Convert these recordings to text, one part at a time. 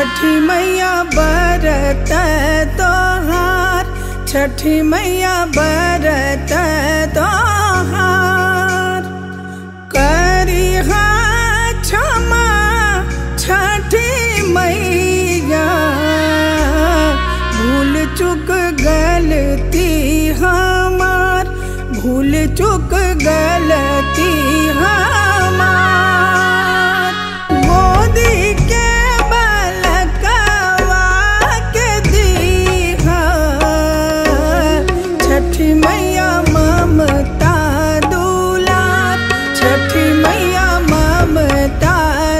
छठी मैया बरत तोहार, छठी मैया बरत तोहार। करिहा क्षमा छठी मैया, भूल चुक गलती हमार, भूल चुक गलती हमार। गोदी के बलकवा के दीहा, छठी मैया ममता दुलार, छठी मैया ममता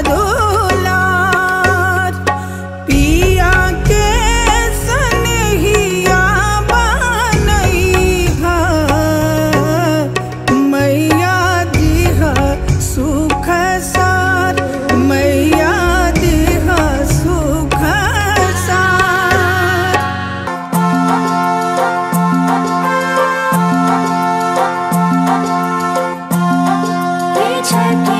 दुलार। पिया के सनहिया बनैहा, मैया दिहा सुख सार, मैया दिहा सुख सार। छठ